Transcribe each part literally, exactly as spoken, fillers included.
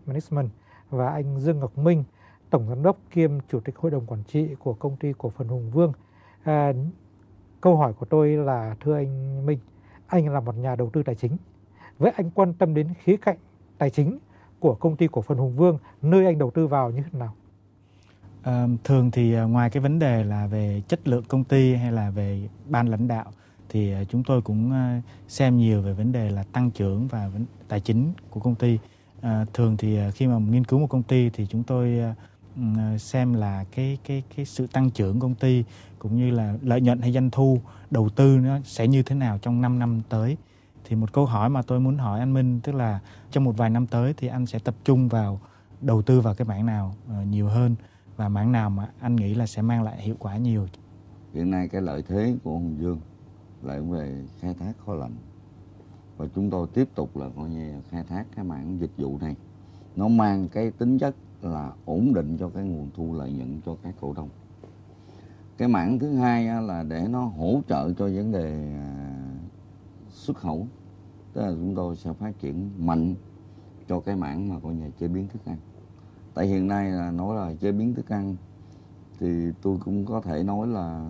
Management, và anh Dương Ngọc Minh, Tổng Giám đốc kiêm Chủ tịch Hội đồng Quản trị của Công ty Cổ phần Hùng Vương. À, câu hỏi của tôi là, thưa anh Minh, anh là một nhà đầu tư tài chính. Với anh quan tâm đến khía cạnh tài chính của Công ty Cổ phần Hùng Vương, nơi anh đầu tư vào như thế nào? À, thường thì ngoài cái vấn đề là về chất lượng công ty hay là về ban lãnh đạo, thì chúng tôi cũng xem nhiều về vấn đề là tăng trưởng và tài chính của công ty. À, thường thì khi mà nghiên cứu một công ty thì chúng tôi xem là cái cái cái sự tăng trưởng công ty cũng như là lợi nhuận hay doanh thu, đầu tư nó sẽ như thế nào trong năm năm tới. Thì một câu hỏi mà tôi muốn hỏi anh Minh, tức là trong một vài năm tới thì anh sẽ tập trung vào đầu tư vào cái mảng nào uh, nhiều hơn, và mảng nào mà anh nghĩ là sẽ mang lại hiệu quả nhiều? Hiện nay cái lợi thế của Hùng Vương là về khai thác kho lạnh, và chúng tôi tiếp tục là coi như khai thác cái mảng dịch vụ này. Nó mang cái tính chất là ổn định cho cái nguồn thu lợi nhuận cho các cổ đông. Cái mảng thứ hai là để nó hỗ trợ cho vấn đề xuất khẩu, tức là chúng tôi sẽ phát triển mạnh cho cái mảng mà coi như chế biến thức ăn. Tại hiện nay là nói là chế biến thức ăn thì tôi cũng có thể nói là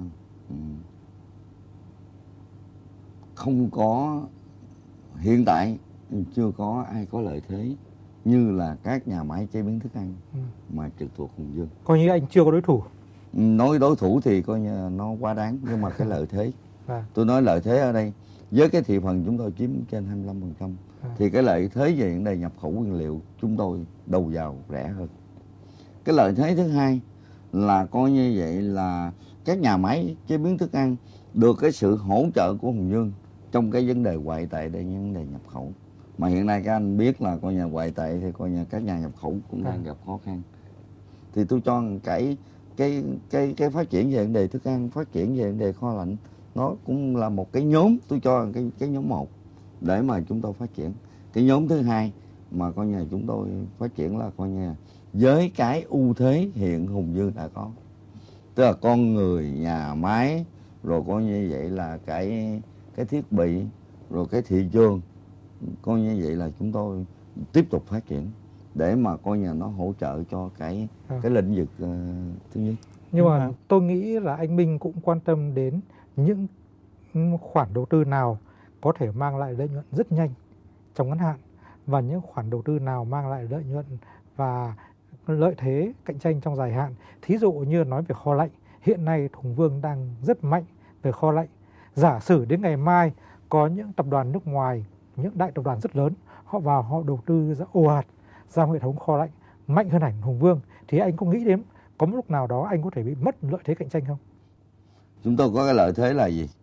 không có, hiện tại chưa có ai có lợi thế như là các nhà máy chế biến thức ăn ừ. mà trực thuộc Hùng Vương. Coi như anh chưa có đối thủ. Nói đối thủ thì coi như nó quá đáng, nhưng mà cái lợi thế à. Tôi nói lợi thế ở đây với cái thị phần chúng tôi chiếm trên hai mươi lăm phần trăm à. Thì cái lợi thế về vấn đề nhập khẩu nguyên liệu chúng tôi đầu vào rẻ hơn. Cái lợi thế thứ hai là coi như vậy là các nhà máy chế biến thức ăn được cái sự hỗ trợ của Hùng Vương trong cái vấn đề ngoại tệ để vấn đề nhập khẩu. Mà hiện nay các anh biết là coi nhà ngoại tệ thì coi nhà các nhà nhập khẩu cũng đang gặp khó khăn. Thì tôi cho cái cái cái cái phát triển về vấn đề thức ăn, phát triển về vấn đề kho lạnh, nó cũng là một cái nhóm, tôi cho cái cái nhóm một để mà chúng tôi phát triển. Cái nhóm thứ hai mà coi nhà chúng tôi phát triển là coi nhà với cái ưu thế hiện Hùng Vương đã có, tức là con người, nhà máy, rồi coi như vậy là cái cái thiết bị, rồi cái thị trường, coi như vậy là chúng tôi tiếp tục phát triển để mà coi nhà nó hỗ trợ cho cái à. cái lĩnh vực uh, thứ nhất. Nhưng mà tôi nghĩ là anh Minh cũng quan tâm đến những khoản đầu tư nào có thể mang lại lợi nhuận rất nhanh trong ngắn hạn, và những khoản đầu tư nào mang lại lợi nhuận và lợi thế cạnh tranh trong dài hạn. Thí dụ như nói về kho lạnh, hiện nay Hùng Vương đang rất mạnh về kho lạnh. Giả sử đến ngày mai có những tập đoàn nước ngoài, những đại tập đoàn rất lớn, họ vào họ đầu tư ra ồ ạt ra hệ thống kho lạnh mạnh hơn hẳn Hùng Vương, thì anh có nghĩ đến có một lúc nào đó anh có thể bị mất lợi thế cạnh tranh không? Chúng tôi có cái lợi thế là gì?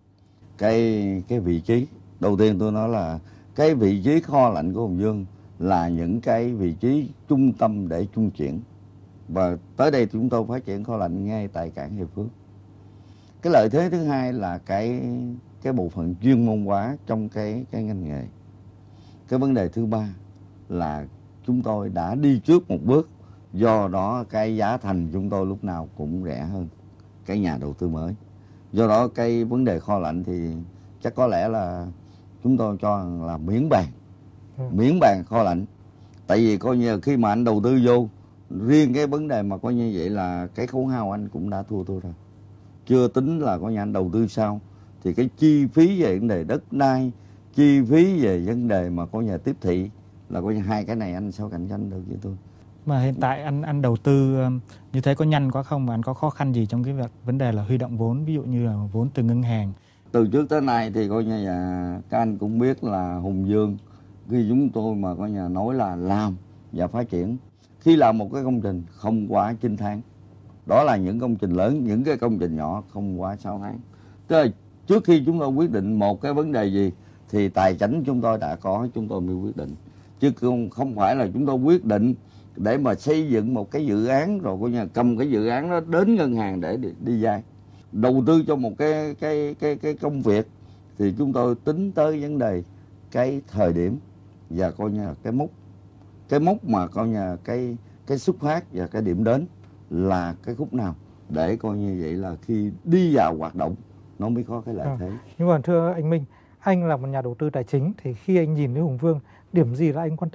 Cái cái vị trí. Đầu tiên tôi nói là cái vị trí kho lạnh của Hùng Vương là những cái vị trí trung tâm để trung chuyển. Và tới đây chúng tôi phát triển kho lạnh ngay tại cảng Hiệp Phước. Cái lợi thế thứ hai là cái cái bộ phận chuyên môn hóa trong cái cái ngành nghề. Cái vấn đề thứ ba là chúng tôi đã đi trước một bước, do đó cái giá thành chúng tôi lúc nào cũng rẻ hơn cái nhà đầu tư mới. Do đó cái vấn đề kho lạnh thì chắc có lẽ là chúng tôi cho là miễn bàn, miễn bàn kho lạnh. Tại vì coi như khi mà anh đầu tư vô, riêng cái vấn đề mà coi như vậy là cái khấu hao anh cũng đã thua tôi rồi. Chưa tính là coi như anh đầu tư sao, thì cái chi phí về vấn đề đất đai, chi phí về vấn đề mà coi nhà tiếp thị là coi như hai cái này anh sao cạnh tranh được với tôi. Mà hiện tại anh anh đầu tư như thế có nhanh quá không, và anh có khó khăn gì trong cái việc vấn đề là huy động vốn, ví dụ như là vốn từ ngân hàng? Từ trước tới nay thì coi như là các anh cũng biết là Hùng Vương khi chúng tôi mà coi nhà nói là làm và phát triển, khi làm một cái công trình không quá chín tháng, đó là những công trình lớn, những cái công trình nhỏ không quá sáu tháng. Tức là trước khi chúng tôi quyết định một cái vấn đề gì thì tài chính chúng tôi đã có, chúng tôi mới quyết định, chứ không không phải là chúng tôi quyết định để mà xây dựng một cái dự án rồi coi nhà cầm cái dự án đó đến ngân hàng để đi, đi vay. Đầu tư cho một cái cái cái cái công việc thì chúng tôi tính tới vấn đề cái thời điểm và coi như là cái mốc, cái mốc mà coi như là cái cái xuất phát và cái điểm đến là cái khúc nào, để coi như vậy là khi đi vào hoạt động nó mới có cái lợi thế. À, nhưng mà thưa anh Minh, anh là một nhà đầu tư tài chính thì khi anh nhìn thấy Hùng Vương, điểm gì là anh quan tâm?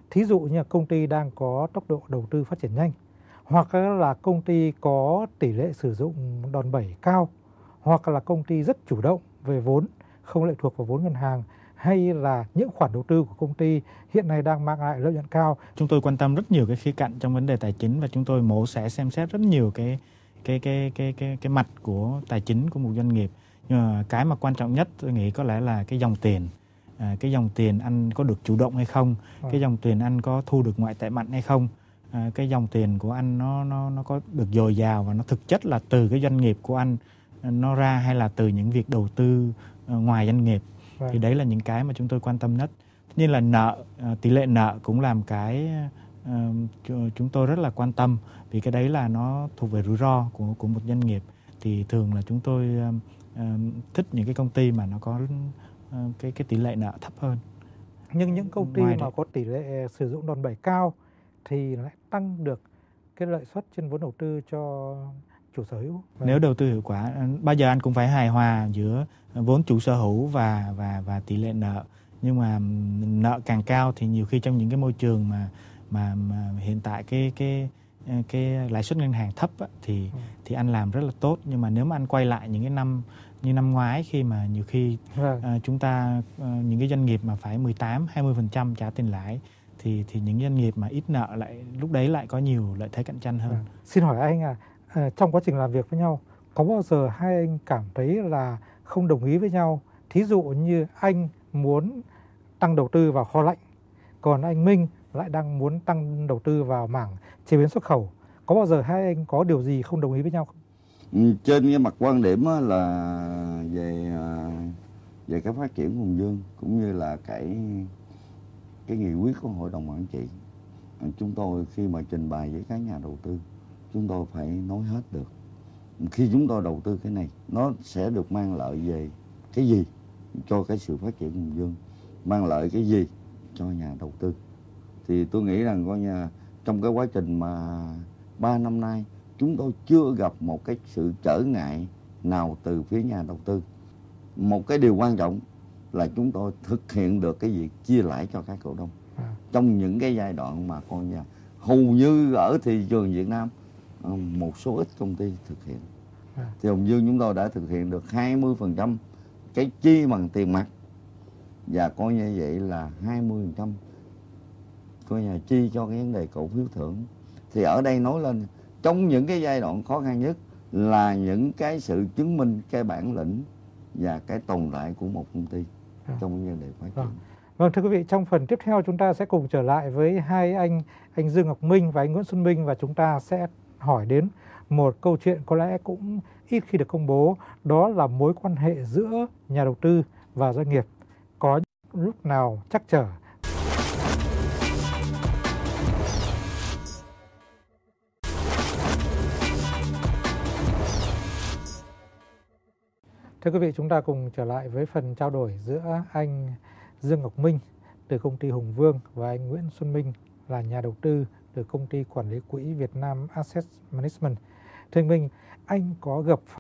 Thí dụ như là công ty đang có tốc độ đầu tư phát triển nhanh, hoặc là công ty có tỷ lệ sử dụng đòn bẩy cao, hoặc là công ty rất chủ động về vốn, không lệ thuộc vào vốn ngân hàng, hay là những khoản đầu tư của công ty hiện nay đang mang lại lợi nhuận cao. Chúng tôi quan tâm rất nhiều cái khía cạnh trong vấn đề tài chính, và chúng tôi mổ sẽ xem xét rất nhiều cái cái cái cái cái cái mặt của tài chính của một doanh nghiệp. Nhưng mà cái mà quan trọng nhất tôi nghĩ có lẽ là cái dòng tiền. À, cái dòng tiền anh có được chủ động hay không, à. cái dòng tiền anh có thu được ngoại tệ mạnh hay không, à, cái dòng tiền của anh nó nó nó có được dồi dào và nó thực chất là từ cái doanh nghiệp của anh nó ra, hay là từ những việc đầu tư uh, ngoài doanh nghiệp. À. Thì đấy là những cái mà chúng tôi quan tâm nhất. Tất nhiên là nợ, uh, tỷ lệ nợ cũng làm cái uh, chúng tôi rất là quan tâm, vì cái đấy là nó thuộc về rủi ro của của một doanh nghiệp. Thì thường là chúng tôi uh, uh, thích những cái công ty mà nó có cái cái tỷ lệ nợ thấp hơn. Nhưng những công ty Ngoài mà đấy. có tỷ lệ sử dụng đòn bẩy cao thì lại tăng được cái lợi suất trên vốn đầu tư cho chủ sở hữu. Nếu đầu tư hiệu quả, bao giờ anh cũng phải hài hòa giữa vốn chủ sở hữu và và và tỷ lệ nợ. Nhưng mà nợ càng cao thì nhiều khi trong những cái môi trường mà mà, mà hiện tại cái cái cái lãi suất ngân hàng thấp á, thì ừ. thì anh làm rất là tốt. Nhưng mà nếu mà anh quay lại những cái năm như năm ngoái, khi mà nhiều khi uh, chúng ta uh, những cái doanh nghiệp mà phải mười tám hai mươi phần trăm trả tiền lãi, thì thì những doanh nghiệp mà ít nợ lại lúc đấy lại có nhiều lợi thế cạnh tranh hơn. À, xin hỏi anh à, à, trong quá trình làm việc với nhau, có bao giờ hai anh cảm thấy là không đồng ý với nhau? Thí dụ như anh muốn tăng đầu tư vào kho lạnh, còn anh Minh lại đang muốn tăng đầu tư vào mảng chế biến xuất khẩu. Có bao giờ hai anh có điều gì không đồng ý với nhau không? Trên cái mặt quan điểm là về về cái phát triển Hùng Dương, cũng như là cái cái nghị quyết của hội đồng quản trị, chúng tôi khi mà trình bày với các nhà đầu tư, chúng tôi phải nói hết được. Khi chúng tôi đầu tư cái này, nó sẽ được mang lợi về cái gì cho cái sự phát triển Hùng Dương, mang lợi cái gì cho nhà đầu tư. Thì tôi nghĩ rằng coi nhà trong cái quá trình mà ba năm nay, chúng tôi chưa gặp một cái sự trở ngại nào từ phía nhà đầu tư. Một cái điều quan trọng là chúng tôi thực hiện được cái việc chia lãi cho các cổ đông. À. Trong những cái giai đoạn mà coi nhà hầu như ở thị trường Việt Nam một số ít công ty thực hiện. À. Thì Hùng Dương chúng tôi đã thực hiện được hai mươi phần trăm cái chi bằng tiền mặt, và coi như vậy là hai mươi phần trăm coi nhà chi cho cái vấn đề cổ phiếu thưởng. Thì ở đây nói lên trong những cái giai đoạn khó khăn nhất là những cái sự chứng minh cái bản lĩnh và cái tồn tại của một công ty à. trong vấn đề phát triển. Vâng. Vâng, thưa quý vị, trong phần tiếp theo chúng ta sẽ cùng trở lại với hai anh, anh Dương Ngọc Minh và anh Nguyễn Xuân Minh, và chúng ta sẽ hỏi đến một câu chuyện có lẽ cũng ít khi được công bố, đó là mối quan hệ giữa nhà đầu tư và doanh nghiệp có lúc nào trắc trở. Thưa quý vị, chúng ta cùng trở lại với phần trao đổi giữa anh Dương Ngọc Minh từ công ty Hùng Vương và anh Nguyễn Xuân Minh là nhà đầu tư từ công ty quản lý quỹ Việt Nam Asset Management. Thưa anh Minh, anh có gặp